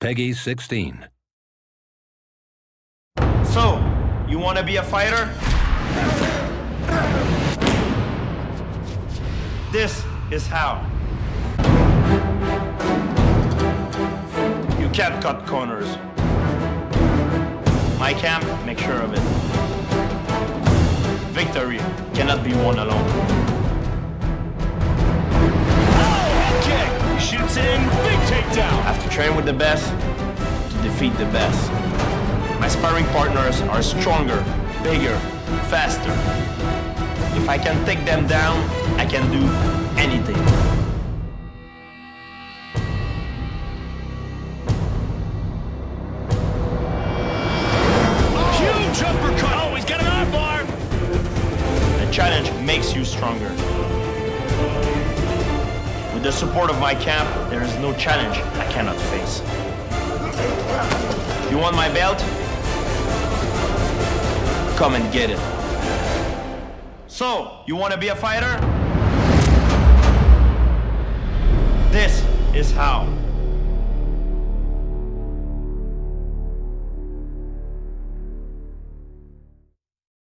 Peggy 16. So, you want to be a fighter? This is how. You can't cut corners. My camp, make sure of it. Victory cannot be won alone. Oh, head kick! He shoots in, big takedown. I have to train with the best to defeat the best. My sparring partners are stronger, bigger, faster. If I can take them down, I can do anything. Huge uppercut! Oh, he's got an arm bar! The challenge makes you stronger. With the support of my camp, there is no challenge I cannot face. You want my belt? Come and get it. So, you want to be a fighter? This is how.